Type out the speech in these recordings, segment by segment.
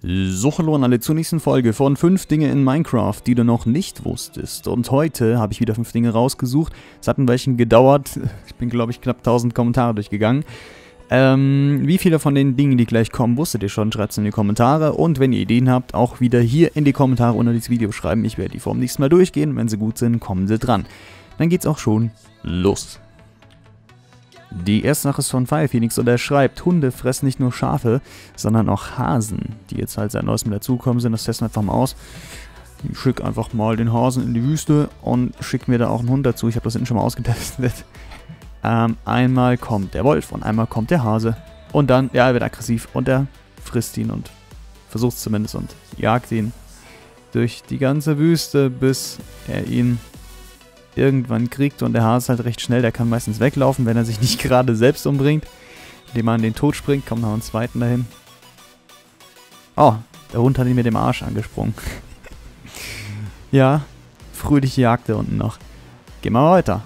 So, hallo an alle zur nächsten Folge von 5 Dinge in Minecraft, die du noch nicht wusstest. Und heute habe ich wieder 5 Dinge rausgesucht. Es hat ein Weilchen gedauert. Ich bin, glaube ich, knapp 1000 Kommentare durchgegangen. Wie viele von den Dingen, die gleich kommen, wusstet ihr schon? Schreibt es in die Kommentare. Und wenn ihr Ideen habt, auch wieder hier in die Kommentare unter dieses Video schreiben. Ich werde die vom nächsten Mal durchgehen. Wenn sie gut sind, kommen sie dran. Dann geht's auch schon los. Die erste Sache ist von Fire Phoenix und er schreibt, Hunde fressen nicht nur Schafe, sondern auch Hasen, die jetzt halt seit neuestem dazugekommen sind. Das testen wir einfach mal aus. Ich schicke einfach mal den Hasen in die Wüste und schicke mir da auch einen Hund dazu. Ich habe das hinten schon mal ausgetestet. Einmal kommt der Wolf und einmal kommt der Hase. Und dann, ja, er wird aggressiv und er frisst ihn und versucht es zumindest und jagt ihn durch die ganze Wüste, bis er ihn irgendwann kriegt. Und der Hase ist halt recht schnell, der kann meistens weglaufen, wenn er sich nicht gerade selbst umbringt, indem er an den Tod springt. Kommt noch einen zweiten dahin. Oh, der Hund hat ihn mit dem Arsch angesprungen. Ja, fröhliche Jagd da unten noch. Gehen wir weiter.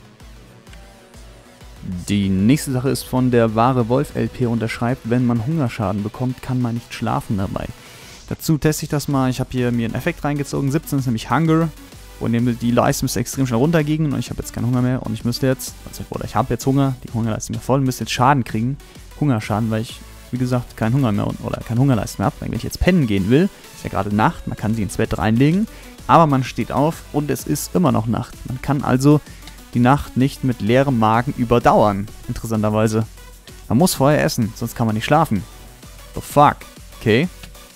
Die nächste Sache ist von der wahre Wolf LP und er schreibt, wenn man Hungerschaden bekommt, kann man nicht schlafen dabei. Dazu teste ich das mal. Ich habe hier mir einen Effekt reingezogen. 17 ist nämlich Hunger. Und die Leiste müsste extrem schnell runtergehen und ich habe jetzt keinen Hunger mehr und ich müsste jetzt, oder ich habe jetzt Hunger, die Hungerleiste ist mir voll, müsste jetzt Schaden kriegen, Hungerschaden, weil ich, wie gesagt, keinen Hunger mehr oder keine Hungerleiste mehr habe. Wenn ich jetzt pennen gehen will, ist ja gerade Nacht, man kann sie ins Bett reinlegen, aber man steht auf und es ist immer noch Nacht. Man kann also die Nacht nicht mit leerem Magen überdauern, interessanterweise. Man muss vorher essen, sonst kann man nicht schlafen. The fuck, okay.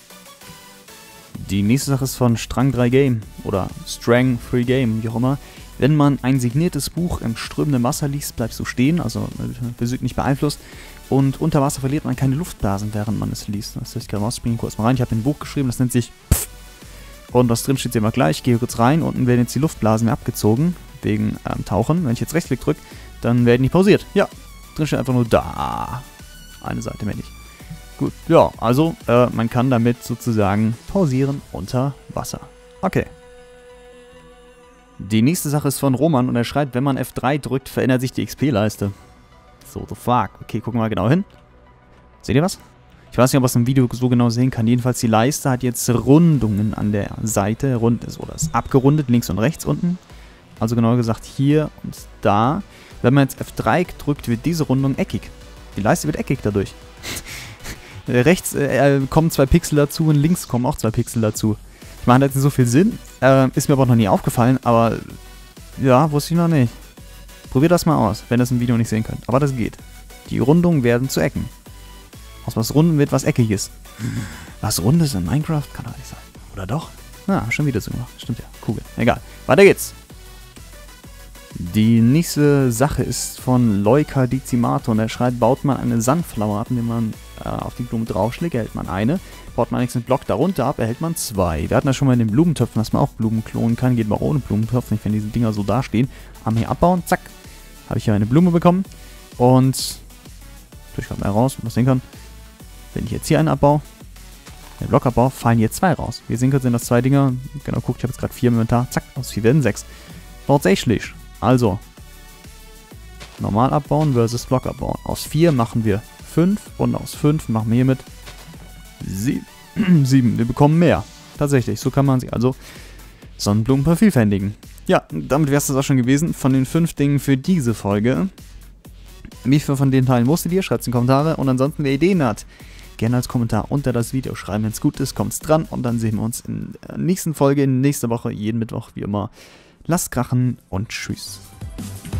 Die nächste Sache ist von Strang 3 Game oder Strang 3 Game, wie auch immer. Wenn man ein signiertes Buch im strömenden Wasser liest, bleibst du stehen, also Physik nicht beeinflusst. Und unter Wasser verliert man keine Luftblasen, während man es liest. Das heißt, ich kann springen kurz mal rein. Ich habe ein Buch geschrieben, das nennt sich Pff. Und was drin steht, sehen wir gleich. Ich gehe kurz rein, unten werden jetzt die Luftblasen mehr abgezogen, wegen Tauchen. Wenn ich jetzt Rechtsklick drücke, dann werden die pausiert. Ja, drin steht einfach nur da. Eine Seite mehr nicht. Gut, ja, also man kann damit sozusagen pausieren unter Wasser. Okay. Die nächste Sache ist von Roman und er schreibt, wenn man F3 drückt, verändert sich die XP-Leiste. So, the fuck. Okay, gucken wir mal genau hin. Seht ihr was? Ich weiß nicht, ob man es im Video so genau sehen kann. Jedenfalls, die Leiste hat jetzt Rundungen an der Seite. Rund ist oder ist abgerundet, links und rechts unten. Also genauer gesagt hier und da. Wenn man jetzt F3 drückt, wird diese Rundung eckig. Die Leiste wird eckig dadurch. Rechts kommen 2 Pixel dazu und links kommen auch 2 Pixel dazu. Ich meine, das hat nicht so viel Sinn. Ist mir aber auch noch nie aufgefallen, aber ja, wusste ich noch nicht. Probiert das mal aus, wenn ihr das im Video nicht sehen könnt. Aber das geht. Die Rundungen werden zu Ecken. Aus was Runden wird was Eckiges. Was Rundes in Minecraft kann doch nicht sein. Oder doch? Na, schon wieder so gemacht. Stimmt ja. Kugel. Egal. Weiter geht's. Die nächste Sache ist von Leuka Dizimato und er schreibt, baut man eine Sunflower ab, indem man auf die Blume draufschlägt, erhält man eine. Baut man einen Block darunter ab, erhält man 2. Wir hatten ja schon mal in den Blumentöpfen, dass man auch Blumen klonen kann. Geht aber ohne Blumentopf, nicht wenn diese Dinger so dastehen. Haben hier abbauen, zack. Habe ich hier eine Blume bekommen. Und ich gerade mal raus, wenn man sehen kann. Wenn ich jetzt hier einen abbaue, den Block abbaue, fallen hier 2 raus. Wie ihr sehen könnt, sind das 2 Dinger. Genau, guckt, ich habe jetzt gerade 4 im Inventar. Zack, aus 4 werden 6. Tatsächlich. Also, normal abbauen versus Block abbauen. Aus 4 machen wir 5 und aus 5 machen wir hiermit 7. Wir bekommen mehr. Tatsächlich, so kann man sich also Sonnenblumen vervielfältigen. Ja, damit wäre es das auch schon gewesen von den 5 Dingen für diese Folge. Wie viel von den Teilen wusstet ihr? Schreibt es in die Kommentare. Und ansonsten, wer Ideen hat, gerne als Kommentar unter das Video schreiben. Wenn es gut ist, kommt es dran. Und dann sehen wir uns in der nächsten Folge, in nächster Woche, jeden Mittwoch, wie immer. Lasst krachen und tschüss.